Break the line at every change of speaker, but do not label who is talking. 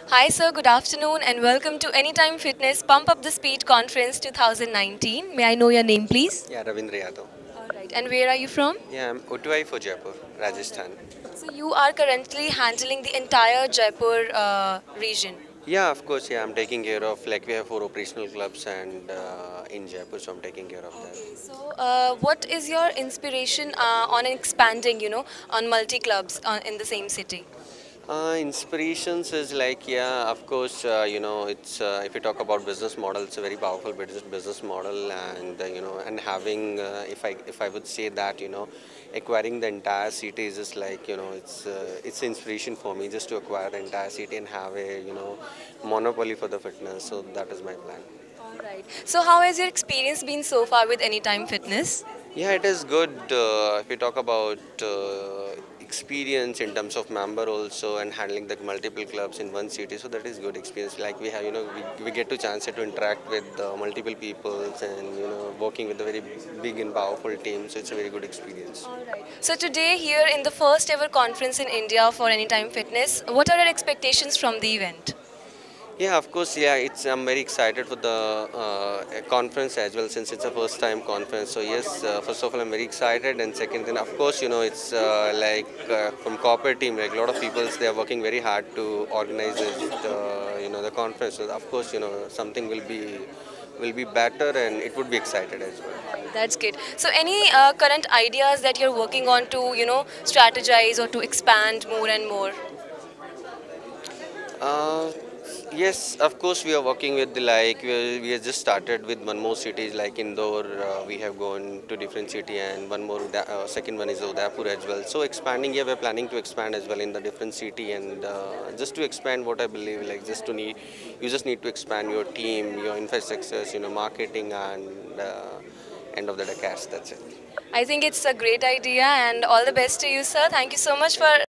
Hi, sir. Good afternoon, and welcome to Anytime Fitness Pump Up the Speed Conference 2019. May I know your name, please?
Yeah, Ravindra Yadav.
All right. And where are you from?
Yeah, I'm OTI for Jaipur,
All
Rajasthan.
right. So you are currently handling the entire Jaipur region.
Yeah, of course. Yeah, I'm taking care of like we have four operational clubs and in Jaipur, so I'm taking care of that.
Okay. So, what is your inspiration on expanding, on multi clubs in the same city?
Inspirations is like yeah, of course. It's if you talk about business model, it's a very powerful business model, and and having if I would say that acquiring the entire city is just like it's inspiration for me just to acquire the entire city and have a monopoly for the fitness. So that is my plan.
All right. So, how has your experience been so far with Anytime Fitness?
Yeah, it is good. If we talk about experience in terms of member also and handling the multiple clubs in one city, so that is good experience. Like we have, we get to chance to interact with multiple peoples and working with a very big and powerful team. So it's a very good experience.
All right. So today, here in the first ever conference in India for Anytime Fitness, what are your expectations from the event?
Yeah, of course. Yeah, it's I'm very excited for the conference as well since it's a first time conference. So yes, first of all, I'm very excited, and second thing, of course, it's from corporate team, like a lot of people, they are working very hard to organize this, the conference. So of course, something will be better, and it would be excited as well.
That's good. So any current ideas that you're working on to, strategize or to expand more and more?
Uh, yes, of course, we are working with we have just started with one more cities like Indore. We have gone to different city and one more second one is Udaipur as well. So expanding, yeah, we're planning to expand as well in the different city and just to expand what I believe like you just need to expand your team, your infrastructures, marketing and end of the day cash. That's it.
I think it's a great idea and all the best to you, sir. Thank you so much for